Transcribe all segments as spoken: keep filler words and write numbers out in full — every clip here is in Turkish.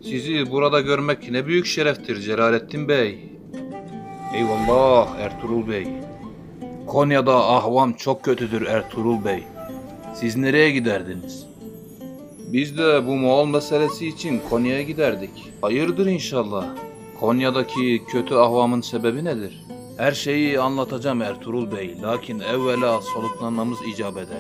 Sizi burada görmek ne büyük şereftir Celalettin Bey. Eyvallah Ertuğrul Bey. Konya'da ahvam çok kötüdür Ertuğrul Bey. Siz nereye giderdiniz? Biz de bu Moğol meselesi için Konya'ya giderdik. Hayırdır inşallah. Konya'daki kötü ahvamın sebebi nedir? Her şeyi anlatacağım Ertuğrul Bey. Lakin evvela soluklanmamız icap eder.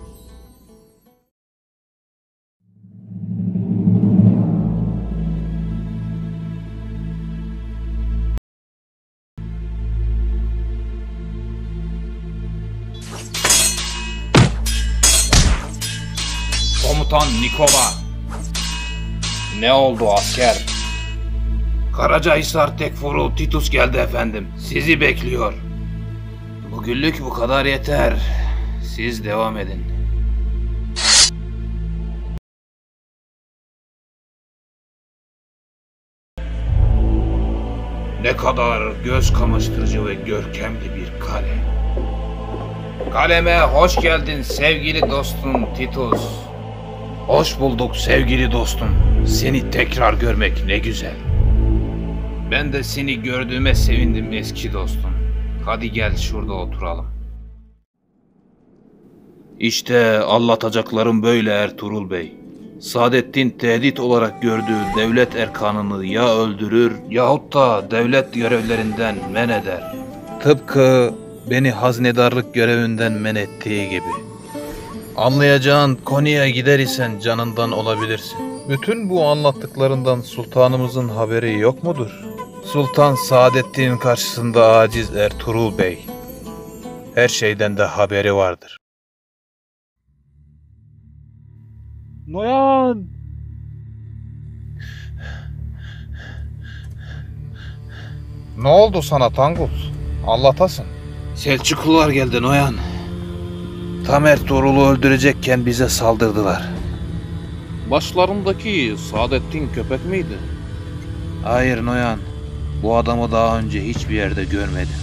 Komutan Nikola. Ne oldu asker? Karacahisar Tekfuru Titus geldi efendim. Sizi bekliyor. Bugünlük bu kadar yeter. Siz devam edin. Ne kadar göz kamaştırıcı ve görkemli bir kale. Kaleme hoş geldin sevgili dostum Titus. Hoş bulduk sevgili dostum. Seni tekrar görmek ne güzel. Ben de seni gördüğüme sevindim eski dostum. Hadi gel şurada oturalım. İşte anlatacaklarım böyle Ertuğrul Bey. Saadettin tehdit olarak gördüğü devlet erkanını ya öldürür yahut da devlet görevlerinden men eder. Tıpkı beni haznedarlık görevinden men ettiği gibi. Anlayacağın Konya'ya gider isen canından olabilirsin. Bütün bu anlattıklarından sultanımızın haberi yok mudur? Sultan Saadettin'in karşısında aciz Ertuğrul Bey. Her şeyden de haberi vardır. Noyan! Ne oldu sana Tangut? Anlatasın. Selçuklular geldi Noyan. Tam Ertuğrul'u öldürecekken bize saldırdılar. Başlarındaki Saadettin köpek miydi? Hayır Noyan. Bu adamı daha önce hiçbir yerde görmedim.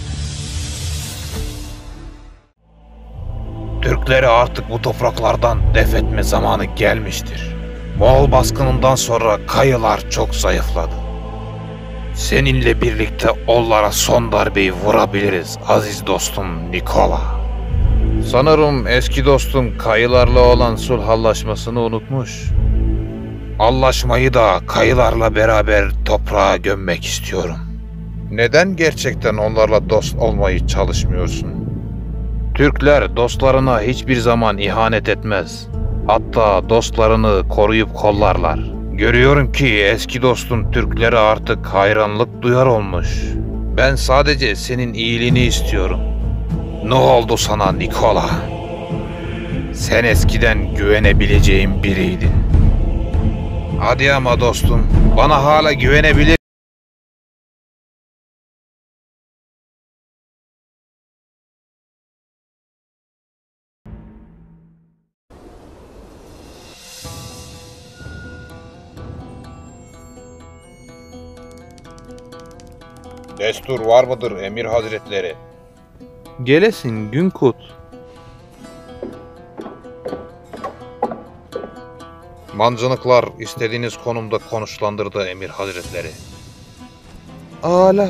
Türkleri artık bu topraklardan def etme zamanı gelmiştir. Moğol baskınından sonra kayılar çok zayıfladı. Seninle birlikte onlara son darbeyi vurabiliriz aziz dostum Nikola. Sanırım eski dostum kayılarla olan sulh anlaşmasını unutmuş. Anlaşmayı da kayılarla beraber toprağa gömmek istiyorum. Neden gerçekten onlarla dost olmayı çalışmıyorsun? Türkler dostlarına hiçbir zaman ihanet etmez. Hatta dostlarını koruyup kollarlar. Görüyorum ki eski dostun Türklere artık hayranlık duyar olmuş. Ben sadece senin iyiliğini istiyorum. Ne oldu sana Nikola? Sen eskiden güvenebileceğim biriydin. Hadi ama dostum, bana hala güvenebilir. Destur var mıdır Emir Hazretleri? Gelesin Günkut. Mancınıklar istediğiniz konumda konuşlandırdı Emir Hazretleri. Âlâ.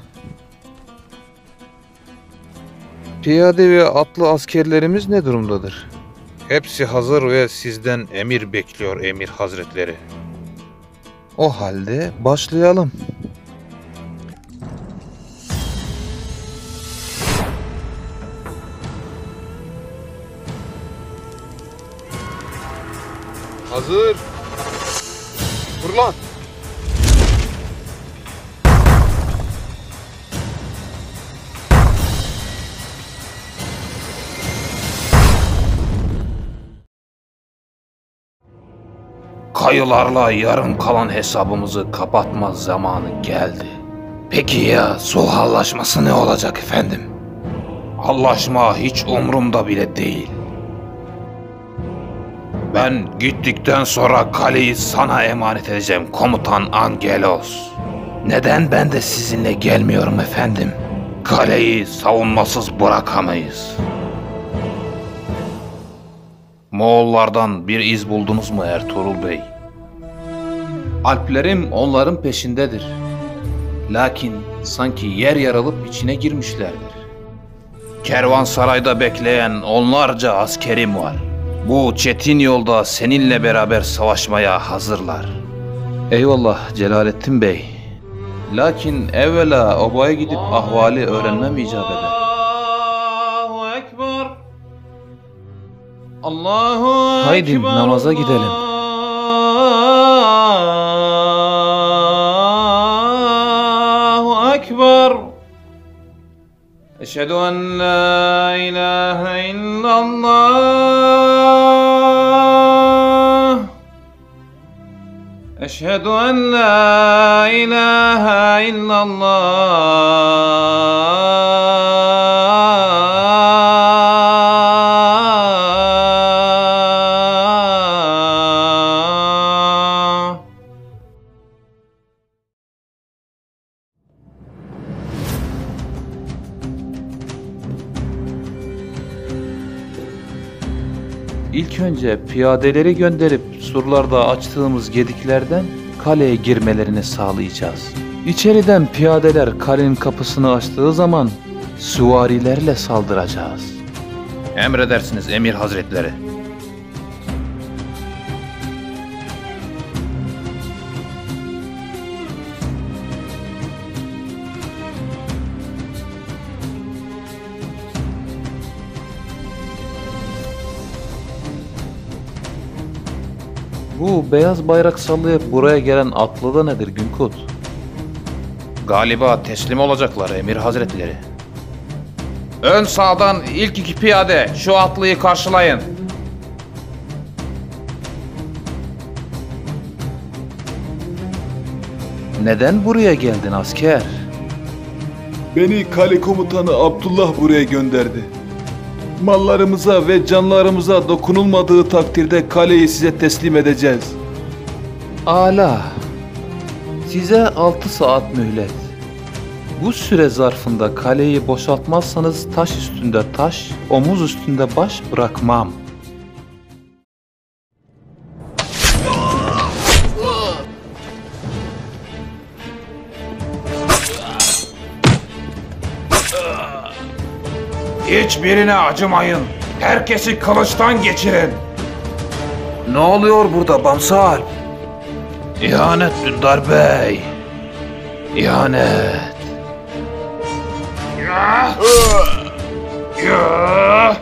Piyade ve atlı askerlerimiz ne durumdadır? Hepsi hazır ve sizden emir bekliyor Emir Hazretleri. O halde başlayalım. Hazır. Fırlat. Kayılarla yarım kalan hesabımızı kapatma zamanı geldi. Peki ya sulh anlaşması ne olacak efendim? Anlaşma hiç umurumda bile değil. Ben gittikten sonra kaleyi sana emanet edeceğim komutan Angelos. Neden ben de sizinle gelmiyorum efendim? Kaleyi savunmasız bırakamayız. Moğollardan bir iz buldunuz mu Ertuğrul Bey? Alplerim onların peşindedir. Lakin sanki yer yarılıp içine girmişlerdir. Kervansarayda bekleyen onlarca askerim var. Bu çetin yolda seninle beraber savaşmaya hazırlar. Eyvallah Celalettin Bey. Lakin evvela obaya gidip ahvali öğrenmem icap eder. Allahu Ekber. Allahu Ekber. Haydi namaza gidelim. Allahu Ekber. Eşhedü en la ilahe illallah. Eşhedü en la ilahe illallah. İlk önce piyadeleri gönderip surlarda açtığımız gediklerden kaleye girmelerini sağlayacağız. İçeriden piyadeler kalenin kapısını açtığı zaman süvarilerle saldıracağız. Emredersiniz Emir Hazretleri. Bu beyaz bayrak sallayıp buraya gelen atlı da nedir Günkut? Galiba teslim olacaklar Emir Hazretleri. Ön sağdan ilk iki piyade şu atlıyı karşılayın. Neden buraya geldin asker? Beni kale komutanı Abdullah buraya gönderdi. Mallarımıza ve canlarımıza dokunulmadığı takdirde kaleyi size teslim edeceğiz. Âlâ. Size altı saat mühlet. Bu süre zarfında kaleyi boşaltmazsanız taş üstünde taş, omuz üstünde baş bırakmam. Hiçbirine acımayın. Herkesi kılıçtan geçirin. Ne oluyor burada Bamsal? İhanet Dündar Bey. İhanet. Ya! Ya!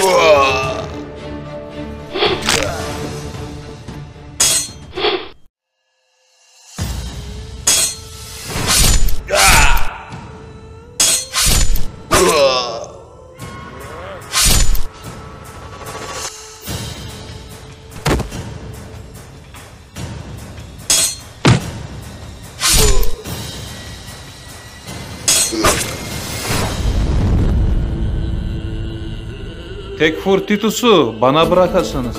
Tekfur Titus'u bana bırakasınız.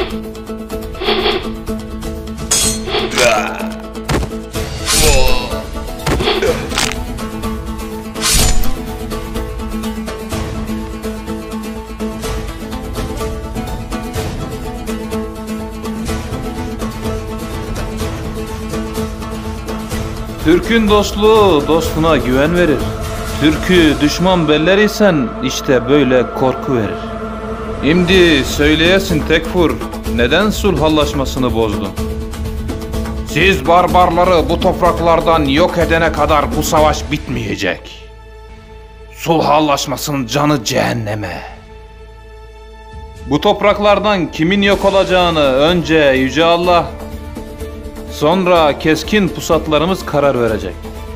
Türk'ün dostluğu dostuna güven verir. Türk'ü düşman beller isen işte böyle korku verir. Şimdi söyleyesin Tekfur, neden sulh anlaşmasını bozdun? Siz barbarları bu topraklardan yok edene kadar bu savaş bitmeyecek. Sulh anlaşmasının canı cehenneme. Bu topraklardan kimin yok olacağını önce Yüce Allah, sonra keskin pusatlarımız karar verecek.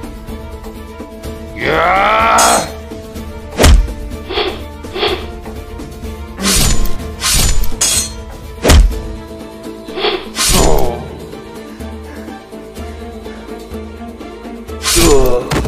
Ya! Oh.